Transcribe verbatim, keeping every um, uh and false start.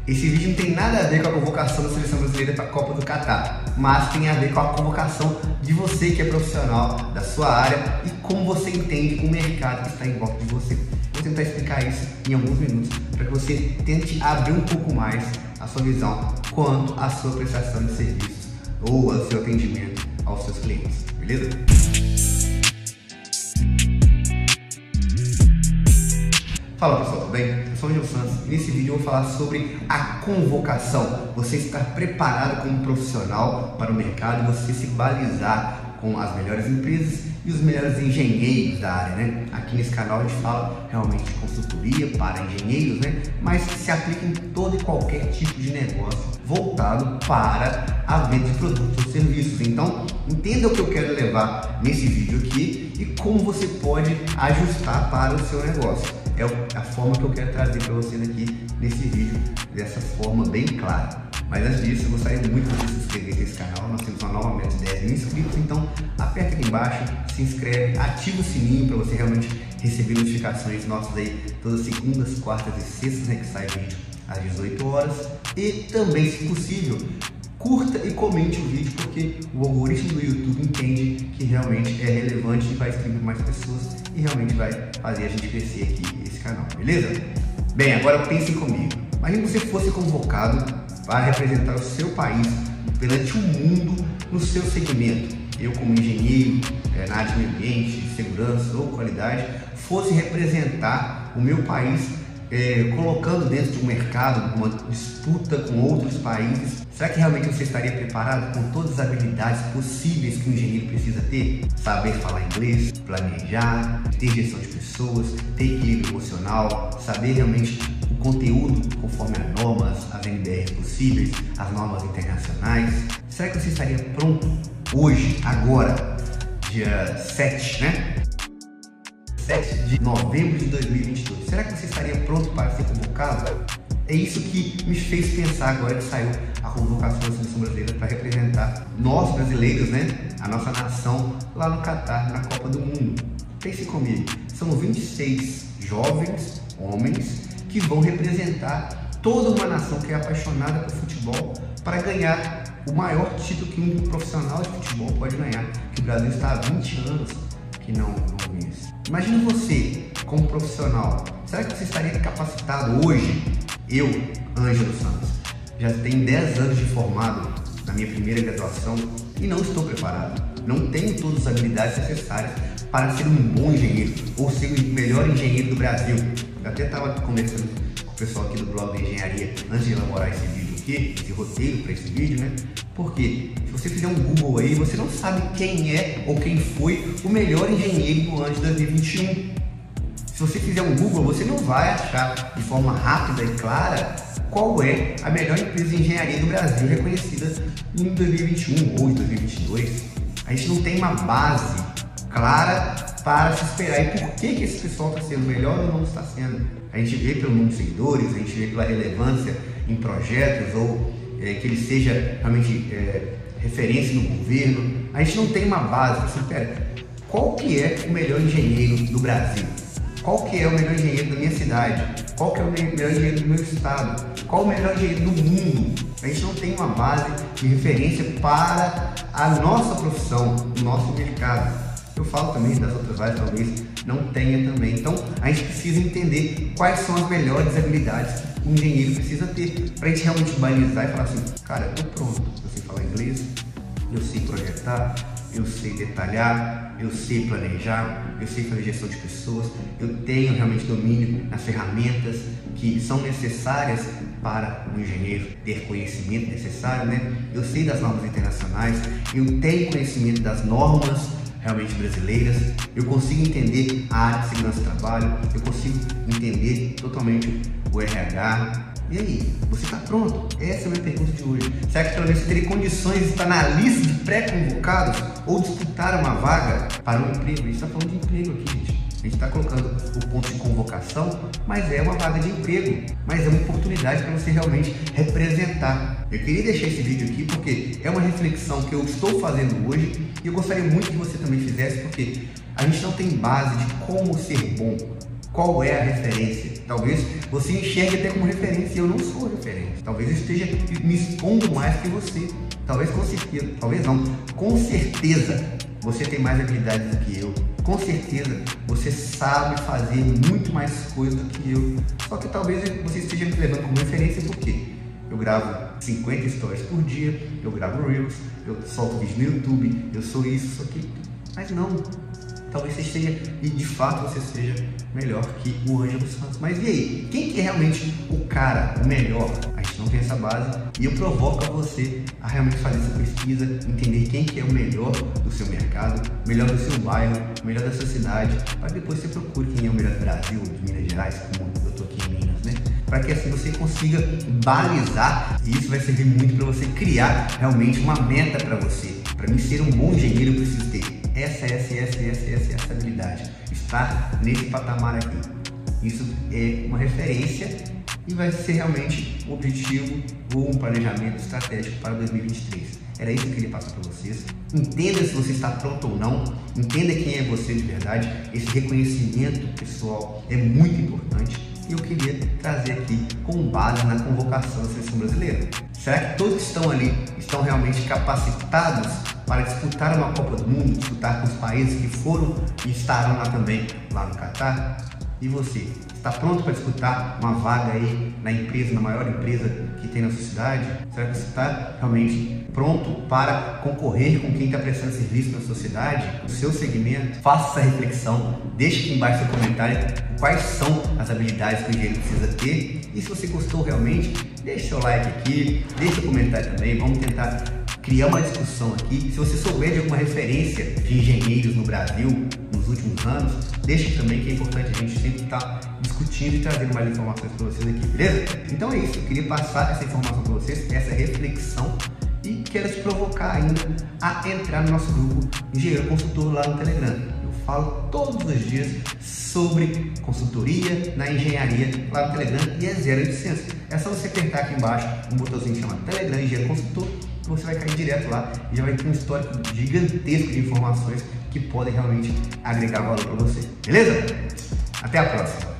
Esse vídeo não tem nada a ver com a convocação da seleção brasileira para a Copa do Catar, mas tem a ver com a convocação de você que é profissional da sua área e como você entende o mercado que está em volta de você. Vou tentar explicar isso em alguns minutos para que você tente abrir um pouco mais a sua visão quanto à sua prestação de serviços ou ao seu atendimento aos seus clientes, beleza? Fala pessoal, tudo bem? Eu sou o Gil Santos e nesse vídeo eu vou falar sobre a convocação. Você estar preparado como profissional para o mercado e você se balizar com as melhores empresas e os melhores engenheiros da área, né? Aqui nesse canal a gente fala realmente de consultoria para engenheiros, né? Mas se aplica em todo e qualquer tipo de negócio voltado para a venda de produtos ou serviços. Então, entenda o que eu quero levar nesse vídeo aqui e como você pode ajustar para o seu negócio. É a forma que eu quero trazer para vocês aqui nesse vídeo, dessa forma bem clara. Mas antes disso, eu gostaria muito de você se inscrever nesse canal. Nós temos uma nova meta de dez mil inscritos, então aperta aqui embaixo, se inscreve, ativa o sininho para você realmente receber notificações nossas aí todas segundas, quartas e sextas, né, que sai vídeo às dezoito horas. E também, se possível, curta e comente o vídeo, porque o algoritmo do YouTube entende que realmente é relevante e vai inscrever mais pessoas e realmente vai fazer a gente crescer aqui esse canal, beleza? Bem, agora pensem comigo. Imagine que você fosse convocado para representar o seu país perante o mundo no seu segmento. Eu, como engenheiro é, na área de meio ambiente, segurança ou qualidade, fosse representar o meu país É, colocando dentro de um mercado, uma disputa com outros países. Será que realmente você estaria preparado com todas as habilidades possíveis que um engenheiro precisa ter? Saber falar inglês, planejar, ter gestão de pessoas, ter equilíbrio emocional, saber realmente o conteúdo conforme as normas, as N B R possíveis, as normas internacionais. Será que você estaria pronto hoje, agora, dia sete, né? sete de novembro de dois mil e vinte e dois. Será que você estaria pronto para ser convocado? É isso que me fez pensar agora que saiu a convocação da seleção brasileira para representar nós brasileiros, né? A nossa nação lá no Catar, na Copa do Mundo. Pense comigo, são vinte e seis jovens homens que vão representar toda uma nação que é apaixonada por futebol para ganhar o maior título que um profissional de futebol pode ganhar, que o Brasil está há vinte anos que não, não vence. Imagine você como profissional, será que você estaria capacitado hoje? Eu, Ângelo Santos, já tenho dez anos de formado na minha primeira graduação e não estou preparado. Não tenho todas as habilidades necessárias para ser um bom engenheiro ou ser o melhor engenheiro do Brasil. Eu até estava conversando com o pessoal aqui do blog da engenharia antes de elaborar esse vídeo aqui, esse roteiro para esse vídeo, né? Porque se você fizer um Google aí, você não sabe quem é ou quem foi o melhor engenheiro do ano de dois mil e vinte e um. Se você fizer um Google, você não vai achar de forma rápida e clara qual é a melhor empresa de engenharia do Brasil reconhecida em dois mil e vinte e um ou em dois mil e vinte e dois. A gente não tem uma base clara para se esperar. E por que, que esse pessoal está sendo melhor ou não está sendo? A gente vê pelo número de seguidores, a gente vê pela relevância em projetos ou é, que ele seja realmente é, referência no governo. A gente não tem uma base. Assim, pera, qual que é o melhor engenheiro do Brasil? Qual que é o melhor engenheiro da minha cidade? Qual que é o melhor engenheiro do meu estado? Qual o melhor engenheiro do mundo? A gente não tem uma base de referência para a nossa profissão, o nosso mercado. Eu falo também das outras áreas, talvez não tenha também. Então, a gente precisa entender quais são as melhores habilidades que um engenheiro precisa ter para a gente realmente balizar e falar assim, cara, eu tô pronto, eu sei falar inglês, eu sei projetar, eu sei detalhar, eu sei planejar, eu sei fazer gestão de pessoas, eu tenho realmente domínio nas ferramentas que são necessárias para um engenheiro ter conhecimento necessário, né? Eu sei das normas internacionais, eu tenho conhecimento das normas realmente brasileiras, eu consigo entender a área de segurança do trabalho, eu consigo entender totalmente o R H. E aí, você está pronto? Essa é a minha pergunta de hoje. Será que pelo menos você teria condições de estar na lista de pré-convocados ou disputar uma vaga para um emprego? A gente está falando de emprego aqui, gente. A gente está colocando o ponto de convocação, mas é uma vaga de emprego, mas é uma oportunidade para você realmente representar. Eu queria deixar esse vídeo aqui porque é uma reflexão que eu estou fazendo hoje e eu gostaria muito que você também fizesse, porque a gente não tem base de como ser bom, qual é a referência. Talvez você enxergue até como referência e eu não sou referência. Talvez eu esteja me expondo mais que você. Talvez com certeza, talvez não, com certeza você tem mais habilidades do que eu. Com certeza você sabe fazer muito mais coisas do que eu. Só que talvez você esteja me levando como referência porque eu gravo cinquenta stories por dia, eu gravo Reels, eu solto vídeo no YouTube, eu sou isso, isso aqui. Mas não, talvez você esteja, e de fato você seja melhor que o Ângelo Santos. Mas e aí? Quem que é realmente o cara, o melhor? A gente não tem essa base e eu provoco a você a realmente fazer essa pesquisa, entender quem que é o melhor do seu mercado, o melhor do seu bairro, o melhor da sua cidade, para depois você procure quem é o melhor do Brasil, de Minas Gerais, como eu estou aqui em Minas, né? Para que assim você consiga balizar, e isso vai servir muito para você criar realmente uma meta para você. Para mim ser um bom engenheiro eu preciso ter essa, essa, essa, essa, essa, essa habilidade, estar nesse patamar aqui. Isso é uma referência e vai ser realmente um objetivo ou um planejamento estratégico para dois mil e vinte e três. Era isso que eu queria passar para vocês. Entenda se você está pronto ou não, entenda quem é você de verdade. Esse reconhecimento pessoal é muito importante e eu queria trazer aqui com base na convocação da seleção brasileira. Será que todos que estão ali estão realmente capacitados para disputar uma Copa do Mundo, disputar com os países que foram e estarão lá também, lá no Catar? E você, está pronto para disputar uma vaga aí na empresa, na maior empresa que tem na sua cidade? Será que você está realmente pronto para concorrer com quem está prestando serviço na sua cidade, no seu segmento? Faça essa reflexão, deixe aqui embaixo seu comentário quais são as habilidades que o engenheiro precisa ter. E se você gostou realmente, deixe seu like aqui, deixe seu comentário também, vamos tentar criar uma discussão aqui. Se você souber de alguma referência de engenheiros no Brasil nos últimos anos, deixe também, que é importante a gente sempre estar discutindo e trazendo mais informações para vocês aqui, beleza? Então é isso, eu queria passar essa informação para vocês, essa reflexão, e quero te provocar ainda a entrar no nosso grupo Engenheiro Consultor lá no Telegram. Eu falo todos os dias sobre consultoria na engenharia lá no Telegram e é zero oitocentos. É só você apertar aqui embaixo um botãozinho chamado Telegram Engenheiro Consultor, você vai cair direto lá e já vai ter um histórico gigantesco de informações que podem realmente agregar valor para você. Beleza? Até a próxima!